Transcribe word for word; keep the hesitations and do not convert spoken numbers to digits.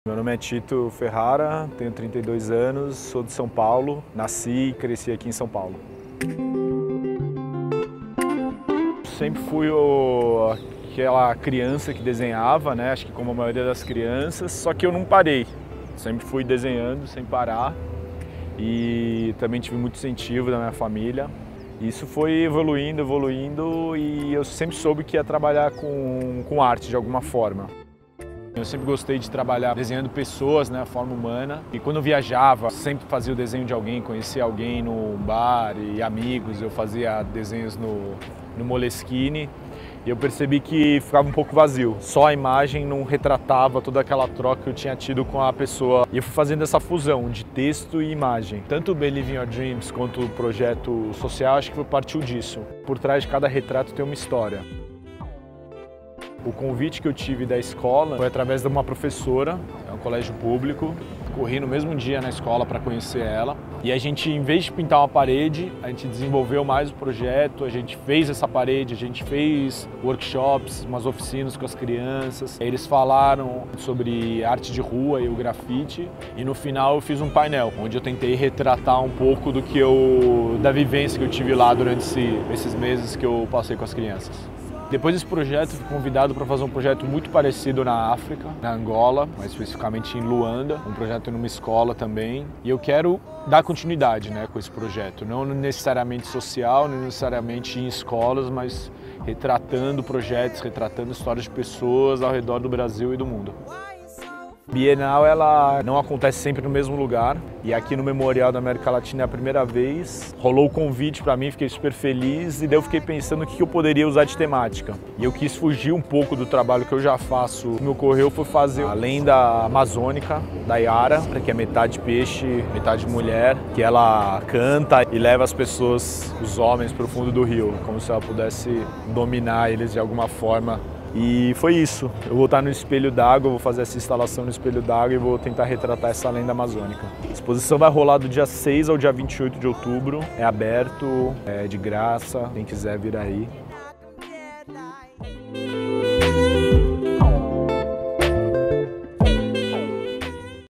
Meu nome é Tito Ferrara, tenho trinta e dois anos, sou de São Paulo, nasci e cresci aqui em São Paulo. Sempre fui o, aquela criança que desenhava, né? Acho que como a maioria das crianças, só que eu não parei. Sempre fui desenhando sem parar e também tive muito incentivo da minha família. Isso foi evoluindo, evoluindo e eu sempre soube que ia trabalhar com, com arte de alguma forma. Eu sempre gostei de trabalhar desenhando pessoas, né, a forma humana. E quando eu viajava, sempre fazia o desenho de alguém, conhecia alguém no bar e amigos. Eu fazia desenhos no, no Moleskine e eu percebi que ficava um pouco vazio. Só a imagem não retratava toda aquela troca que eu tinha tido com a pessoa. E eu fui fazendo essa fusão de texto e imagem. Tanto o Believe in Your Dreams quanto o projeto social, acho que partiu disso. Por trás de cada retrato tem uma história. O convite que eu tive da escola foi através de uma professora, é um colégio público. Corri no mesmo dia na escola para conhecer ela. E a gente, em vez de pintar uma parede, a gente desenvolveu mais o projeto, a gente fez essa parede, a gente fez workshops, umas oficinas com as crianças. Eles falaram sobre arte de rua e o grafite. E no final eu fiz um painel, onde eu tentei retratar um pouco do que eu, da vivência que eu tive lá durante esse, esses meses que eu passei com as crianças. Depois desse projeto, fui convidado para fazer um projeto muito parecido na África, na Angola, mais especificamente em Luanda, um projeto numa escola também. E eu quero dar continuidade, né, com esse projeto, não necessariamente social, não necessariamente em escolas, mas retratando projetos, retratando histórias de pessoas ao redor do Brasil e do mundo. Bienal ela não acontece sempre no mesmo lugar e aqui no Memorial da América Latina é a primeira vez. Rolou o convite para mim, fiquei super feliz e daí eu fiquei pensando o que eu poderia usar de temática. E eu quis fugir um pouco do trabalho que eu já faço. O que me ocorreu foi fazer a lenda amazônica da Yara, que é metade peixe, metade mulher, que ela canta e leva as pessoas, os homens, para o fundo do rio, como se ela pudesse dominar eles de alguma forma. E foi isso. Eu vou estar no Espelho d'Água, vou fazer essa instalação no Espelho d'Água e vou tentar retratar essa lenda amazônica. A exposição vai rolar do dia seis ao dia vinte e oito de outubro. É aberto, é de graça, quem quiser vir aí.